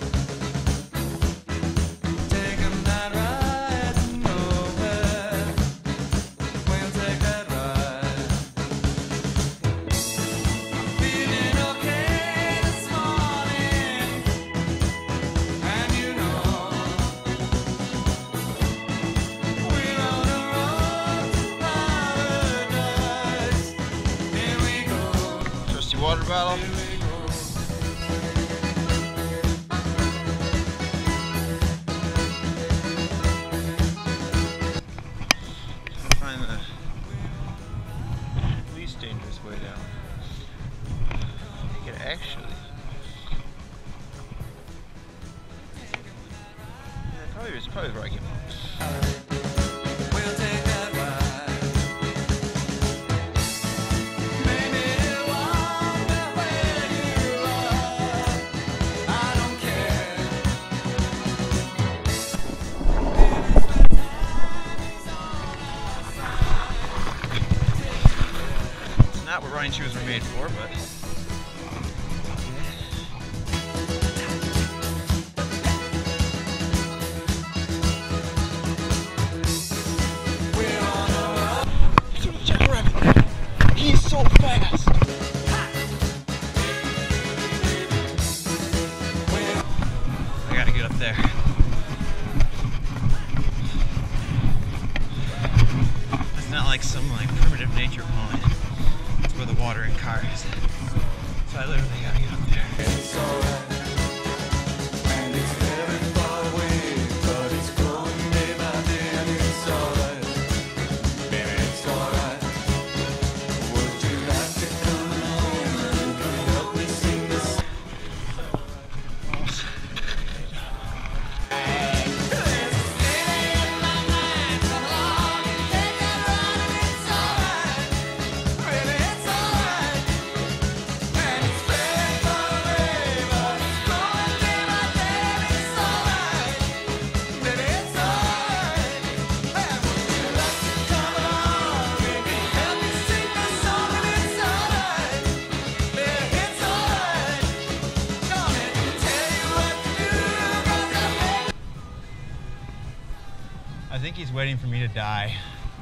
Taking that ride to nowhere. We'll take that ride. Feeling okay this morning, and you know we're on the road to paradise. Here we go, Trusty water bottle. here we go. Find the least dangerous way down. I think it actually. Yeah, probably it's probably where I came from. We'll take that ride. Maybe you wonder where you are. I don't care. It's not what running shoes were made for, but. We're on the road. Jackrabbit! He's so fast! I gotta get up there. It's not like some like primitive nature pond. It's where the water and car is. So I literally gotta get up there. It's alright. And it's very far away, but it's growing day by day, and it's alright. Baby, it's alright. Would you like to come home and help me sing this? I think he's waiting for me to die.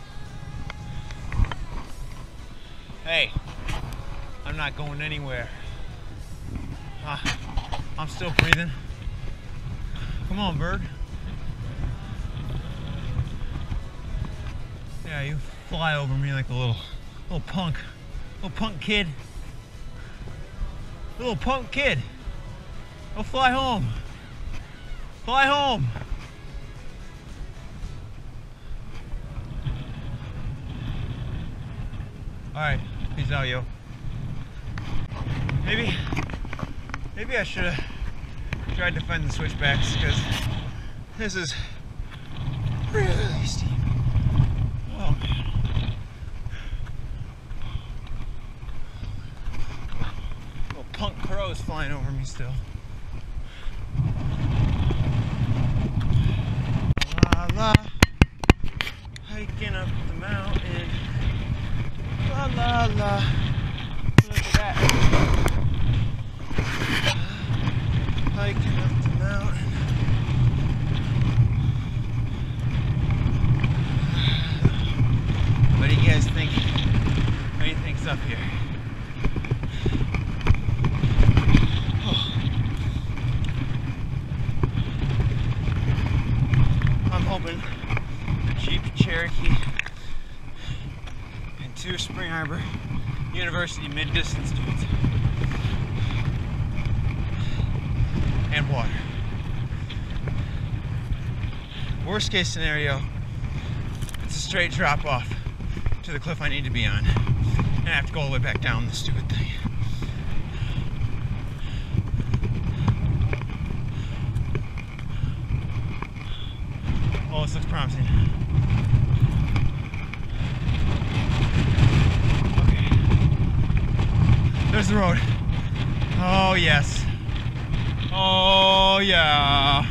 Hey, I'm not going anywhere. Uh, I'm still breathing. Come on, bird. Yeah, you fly over me like a little, little punk, little punk kid. Little punk kid. Go fly home. Fly home. All right, peace out, yo. Maybe, maybe I should have tried to find the switchbacks because this is really steep. Oh man. Little punk crows flying over me still. La la, hiking up the mountain. La la la. Look at that. Hiking up the mountain. What do you guys think? What do you think's up here? Oh. I'm hoping Jeep Cherokee and two Spring Arbor University mid-distance dudes. And water. Worst case scenario, it's a straight drop off to the cliff I need to be on. And I have to go all the way back down this stupid thing. Oh, this looks promising. Okay. There's the road. Oh, yes. Oh, yeah.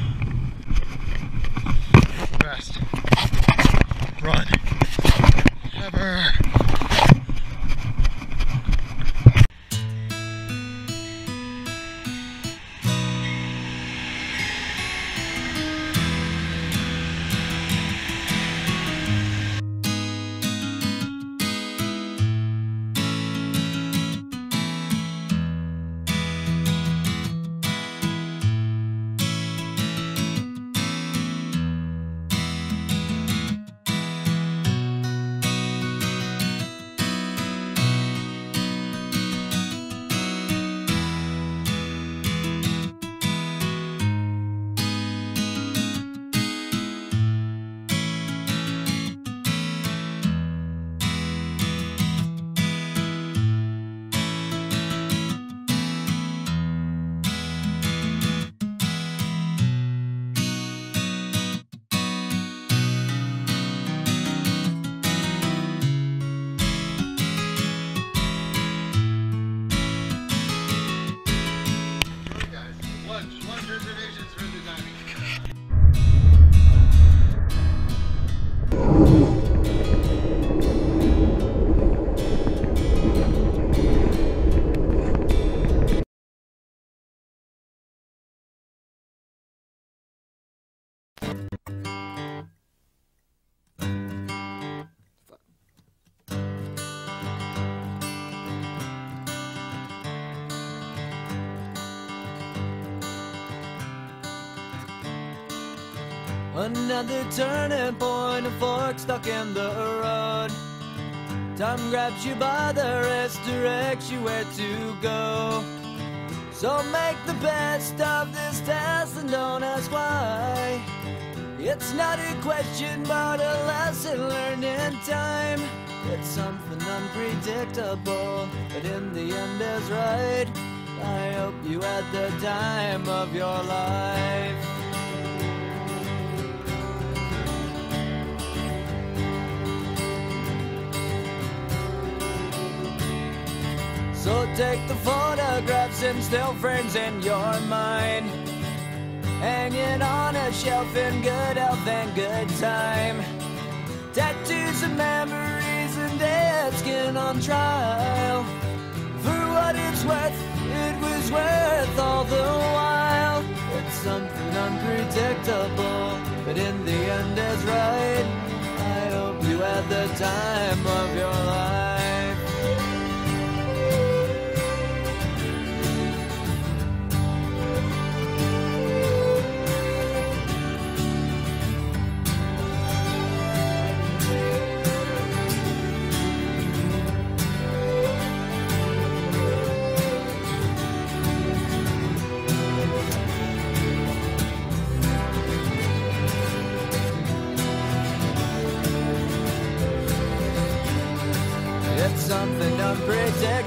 Best run ever. Another turning point, a fork stuck in the road. Time grabs you by the wrist, directs you where to go. So make the best of this test and don't ask why. It's not a question but a lesson learned in time. It's something unpredictable, but in the end is right. I hope you had the time of your life. So take the photographs and still frames in your mind, hanging on a shelf in good health and good time. Tattoos and memories and dead skin on trial. For what it's worth, it was worth all the while. It's something unpredictable, but in the end is right. I hope you had the time of your life.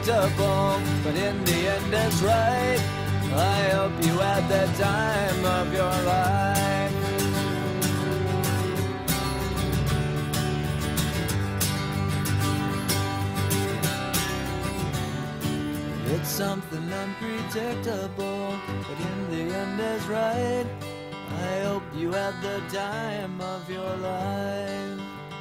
unpredictable, but in the end it's right. I hope you had the time of your life. It's something unpredictable, but in the end is right. I hope you had the time of your life.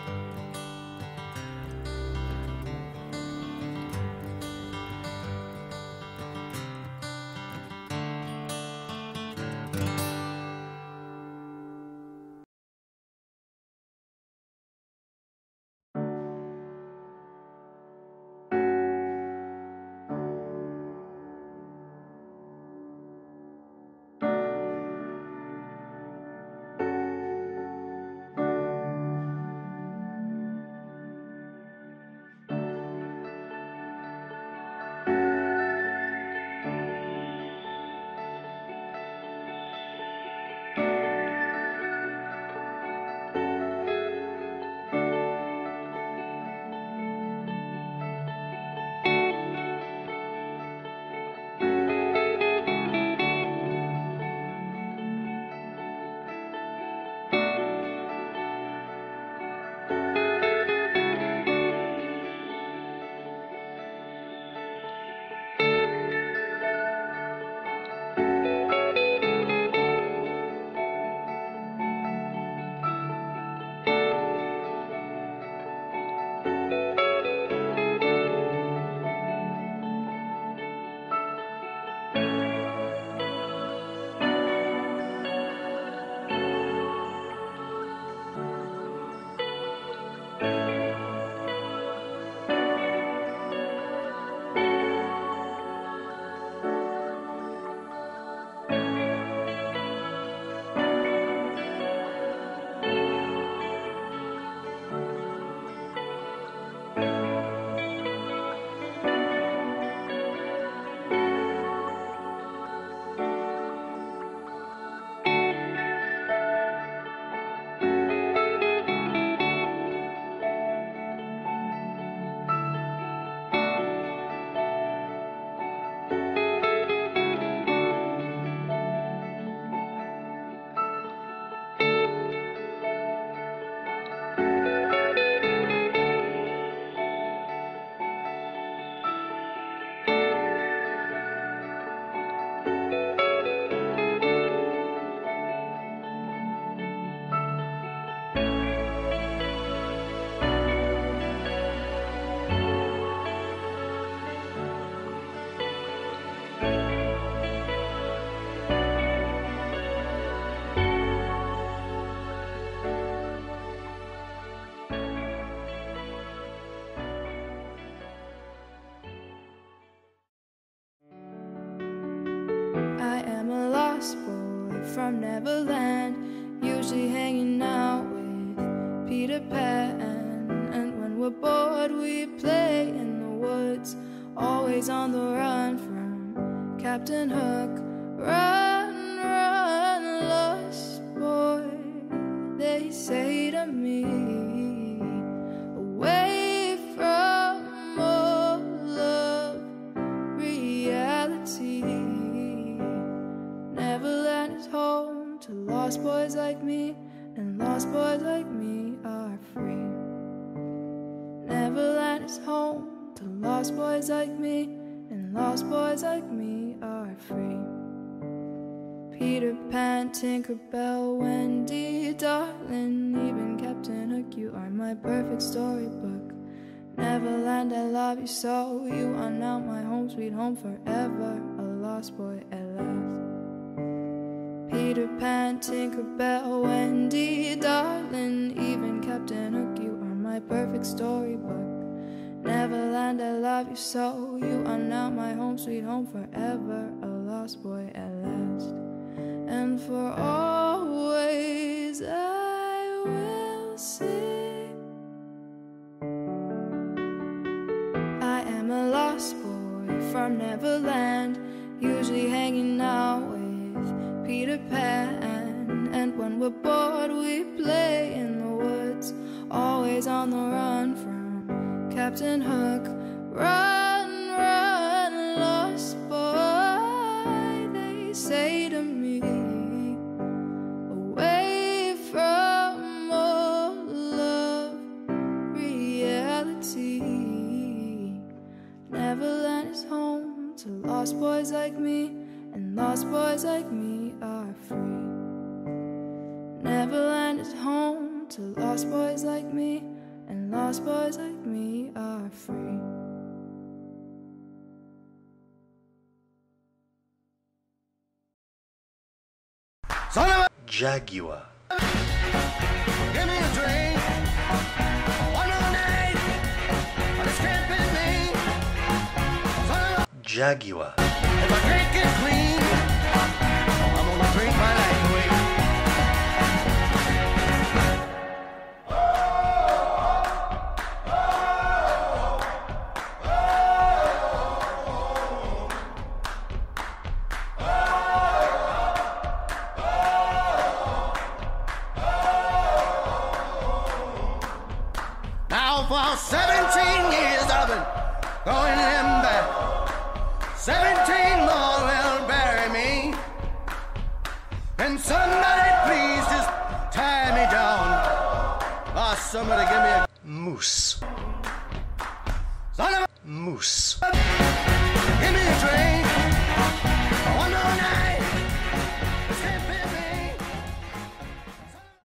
From Neverland, usually hanging out with Peter Pan. And when we're bored, we play in the woods, always on the run from Captain Hook. Run, run, lost boy, they say to me, away from all of reality. Neverland is home to lost boys like me, and lost boys like me are free. Neverland is home to lost boys like me, and lost boys like me are free. Peter Pan, Tinkerbell, Wendy, darling, even Captain Hook, you are my perfect storybook. Neverland, I love you so, you are now my home, sweet home forever, a lost boy at last. Peter Pan, Tinkerbell, Wendy, darling, even Captain Hook, you are my perfect storybook. Neverland, I love you so, you are now my home, sweet home forever, a lost boy at last. And for always I will sing, I am a lost boy from Neverland, usually hanging out with Peter Pan. And when we're bored, we play in the woods, always on the run from Captain Hook. Run, run. boys like me and lost boys like me are free. Neverland is home to lost boys like me, and lost boys like me are free. Son of a Jaguar. give me a drink. One more night. But it's camping me. Son of a Jaguar. if I drink it clean, I'm gonna drink my life away. Now for seventeen years I've been going in back. Seventeen more will bury me. And somebody please just tie me down. Or somebody give me a Moose. son of a Moose.